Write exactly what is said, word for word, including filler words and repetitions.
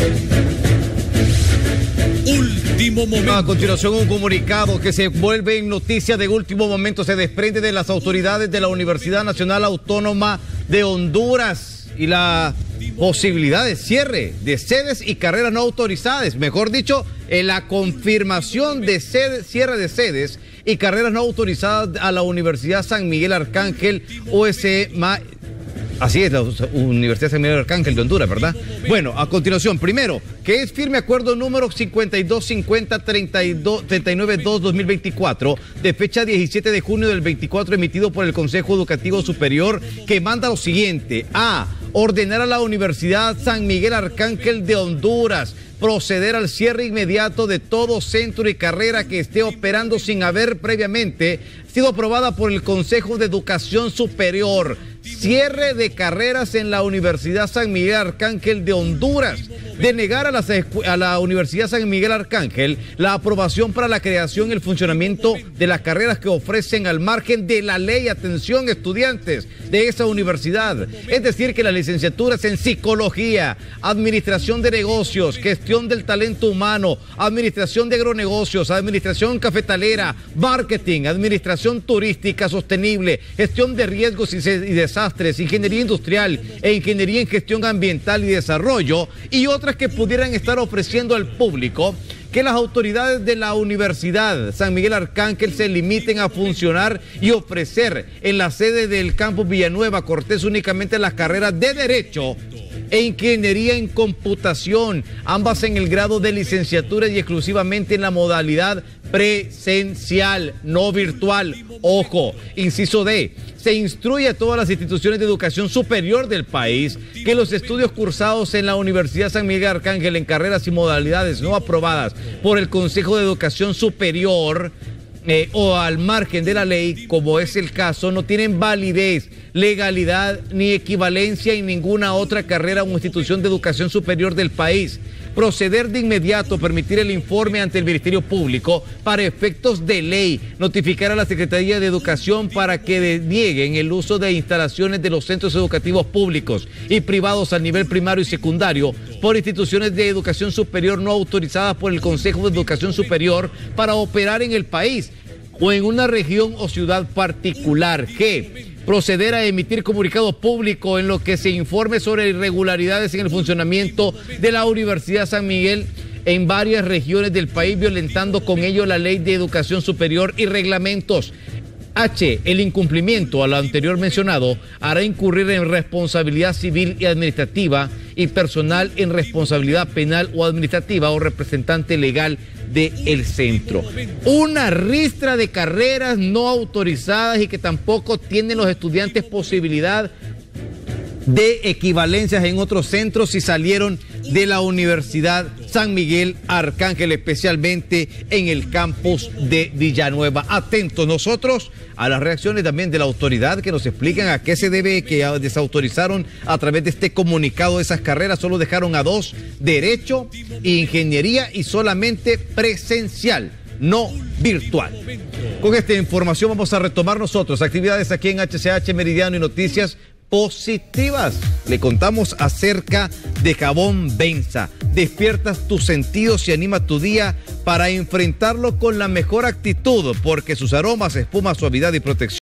Último momento. A continuación, un comunicado que se vuelve en noticia de último momento. Se desprende de las autoridades de la Universidad Nacional Autónoma de Honduras y la posibilidad de cierre de sedes y carreras no autorizadas. Mejor dicho, en la confirmación de sede, cierre de sedes y carreras no autorizadas a la Universidad San Miguel Arcángel U S M A. Así es, la Universidad San Miguel Arcángel de Honduras, ¿verdad? Bueno, a continuación, primero, que es firme acuerdo número cincuenta y dos cincuenta treinta y nueve dos dos mil veinticuatro, de fecha diecisiete de junio del veinticuatro, emitido por el Consejo Educativo Superior, que manda lo siguiente: A, ordenar a la Universidad San Miguel Arcángel de Honduras proceder al cierre inmediato de todo centro y carrera que esté operando sin haber previamente sido aprobada por el Consejo de Educación Superior. Cierre de carreras en la Universidad San Miguel Arcángel de Honduras. Denegar a la, a la Universidad San Miguel Arcángel la aprobación para la creación y el funcionamiento de las carreras que ofrecen al margen de la ley. Atención, estudiantes de esa universidad. Es decir, que las licenciaturas en Psicología, Administración de Negocios, Gestión del Talento Humano, Administración de Agronegocios, Administración Cafetalera, Marketing, Administración Turística Sostenible, Gestión de Riesgos y, y Desastres, Ingeniería Industrial e Ingeniería en Gestión Ambiental y Desarrollo, y otras que pudieran estar ofreciendo al público, que las autoridades de la Universidad San Miguel Arcángel se limiten a funcionar y ofrecer en la sede del campus Villanueva Cortés únicamente las carreras de Derecho e Ingeniería en Computación, ambas en el grado de licenciatura y exclusivamente en la modalidad presencial, no virtual. Ojo, inciso D, se instruye a todas las instituciones de educación superior del país que los estudios cursados en la Universidad San Miguel Arcángel en carreras y modalidades no aprobadas por el Consejo de Educación Superior eh, o al margen de la ley, como es el caso, no tienen validez, legalidad ni equivalencia en ninguna otra carrera o institución de educación superior del país. Proceder de inmediato, permitir el informe ante el Ministerio Público para efectos de ley, notificar a la Secretaría de Educación para que denieguen el uso de instalaciones de los centros educativos públicos y privados a nivel primario y secundario por instituciones de educación superior no autorizadas por el Consejo de Educación Superior para operar en el país o en una región o ciudad particular. G, proceder a emitir comunicado público en lo que se informe sobre irregularidades en el funcionamiento de la Universidad San Miguel en varias regiones del país, violentando con ello la Ley de Educación Superior y reglamentos. H, el incumplimiento a lo anterior mencionado hará incurrir en responsabilidad civil y administrativa y personal en responsabilidad penal o administrativa o representante legal del centro. Una ristra de carreras no autorizadas y que tampoco tienen los estudiantes posibilidad de equivalencias en otros centros si salieron de la Universidad San Miguel Arcángel, especialmente en el campus de Villanueva. Atentos nosotros a las reacciones también de la autoridad que nos explican a qué se debe que desautorizaron a través de este comunicado esas carreras. Solo dejaron a dos, Derecho e Ingeniería, y solamente presencial, no virtual. Con esta información vamos a retomar nosotros actividades aquí en H C H Meridiano y Noticias Positivas. Le contamos acerca de Jabón Benza. Despiertas tus sentidos y anima tu día para enfrentarlo con la mejor actitud, porque sus aromas, espuma, suavidad y protección